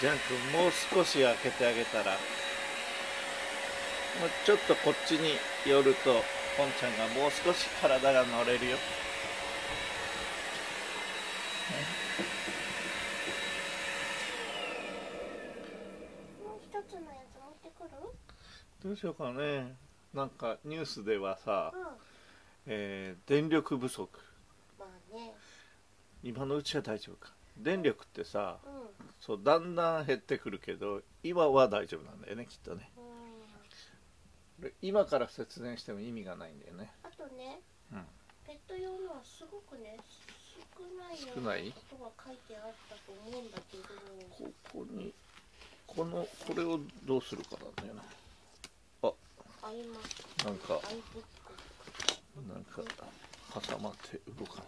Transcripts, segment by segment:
ジャン君もう少し開けてあげたら、もうちょっとこっちに寄るとポンちゃんがもう少し体が乗れるよ。 もう一つのやつ持ってくる？ どうしようかね。なんかニュースではさ、 うん。 電力不足。 まあね。 今のうちは大丈夫か。電力ってさ、 うん。 そうだんだん減ってくるけど今は大丈夫なんだよね、きっとね。今から節電しても意味がないんだよね。 あとね、 うん、 ペット用のはすごくね、少ないようなことが書いてあったと思うんだけど、 ここにこれをどうするかなんだよな。 合います。 なんかアイブック。 挟まって動かない。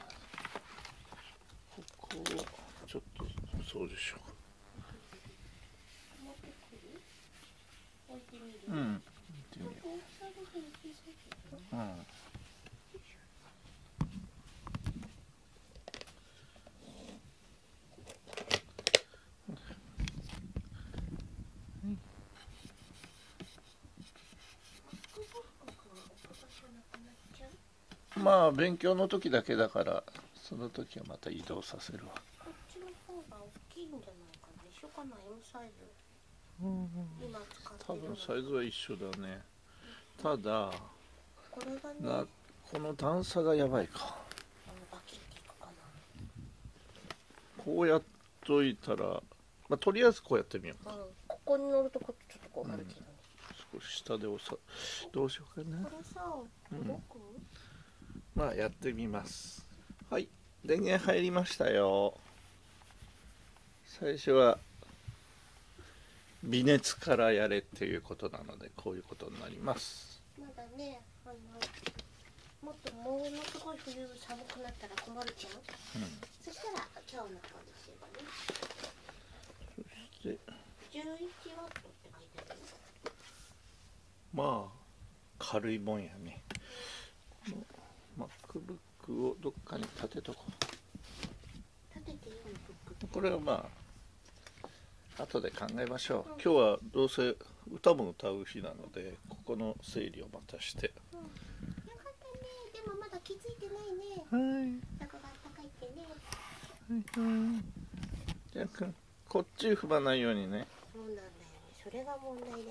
ここをちょっとそうでしょ持ってくる？置いてみる？ う。うん。見てみよ大きさだけ小さいけど。 う。まあ勉強の時だけだからその時はまた移動させるわ。 こっちの方が大きいんじゃないかな。一緒かな、M サイズ。今使って多るの。 分サイズは一緒だね。ただこれがね、 この段差がやばいか。 バキッていくかな。 こうやっといたら、まあ、とりあえずこうやってみようか。 ここに乗るとちょっとこうなるけどね。 少し下でどうしようかな。 これさ、動く？ まあやってみます。はい、電源入りましたよ。最初は微熱からやれっていうことなのでこういうことになります。 まだね、もっとものすごい冬寒くなったら困るじゃん。そしたら今日の方にすればね。 そして 11ワットって書いてあるよ。 まあ軽いもんやね。MacBook をどっかに立てとこう。 立てていいの？ブックって。 これはまあ後で考えましょう。今日はどうせ歌も歌う日なのでここの整理をまたして。 よかったね。でもまだ気づいてないね。 はい。 どこがあったかいってね。 じゃあこっち踏まないようにね。 そうなんだよね。それが問題だよね。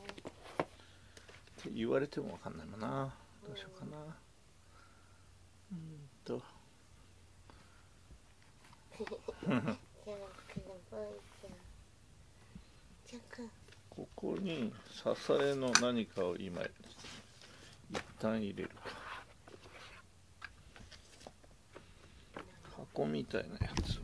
って言われてもわかんないもんな。どうしようかな。ここに支えの何かを今一旦入れるか。箱みたいなやつを。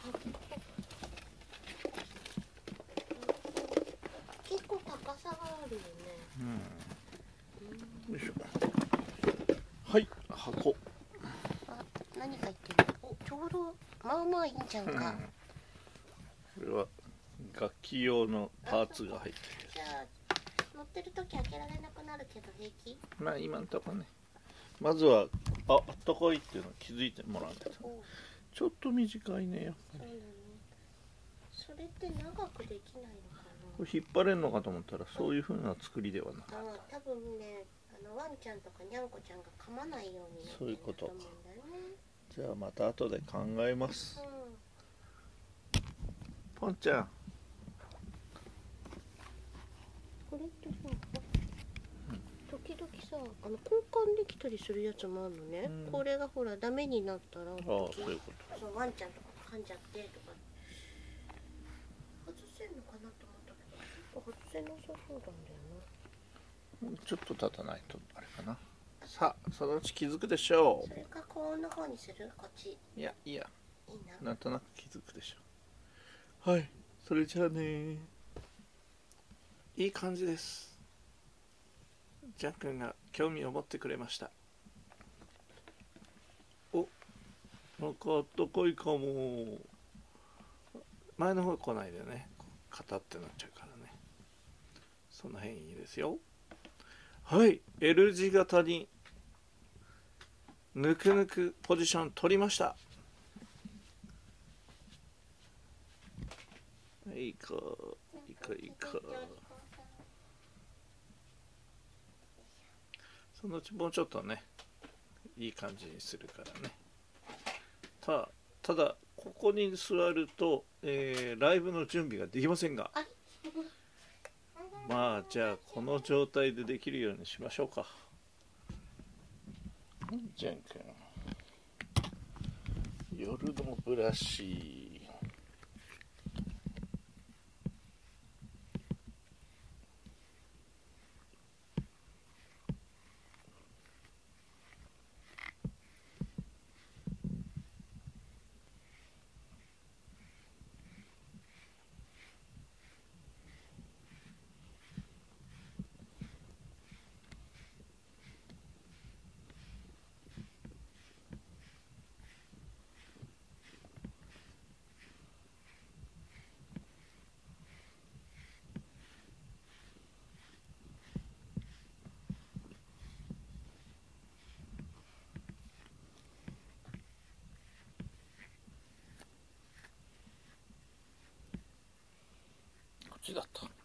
結構高さがあるよね。 よいしょ。はい、箱。 何入ってる？お、ちょうどまあまあいいんじゃんか。 これは楽器用のパーツが入ってる。 じゃあ乗ってる時開けられなくなるけど平気？ まあ今のところね。まずはあったかいっていうのを気づいてもらうんです。ちょっと短いねやっぱり。 それって長くできないのかな。 これ引っ張れるのかと思ったらそういう風な作りではなかった。 多分ね、ワンちゃんとかニャンコちゃんが噛まないようになってると思うんだよね。 じゃあまた後で考えます。ポンちゃん。 これってさ、時々さ、交換できたりするやつもあるのね。これがほらダメになったら、 そういうこと。 ワンちゃんとか噛んじゃってとか。外せんのかなと思ったけど、外せなさそうなんだよな。 ちょっと立たないとあれかな。さあそのうち気づくでしょう。 それか高音の方にする？こっち。 いやいいな。 なんとなく気づくでしょう。はい、それじゃあね。いい感じです。ジャン君が興味を持ってくれました。お、なんかあったかいかも。前の方来ないでね。肩ってなっちゃうからね。その辺いいですよ。はい、L 字型にぬくぬくポジション取りました。 いいかいいかいいか。そのうちもうちょっとねいい感じにするからね。ただここに座ると、ライブの準備ができませんが、まあじゃあこの状態でできるようにしましょうか。じゃんくん、夜のブラシ。こっちだった。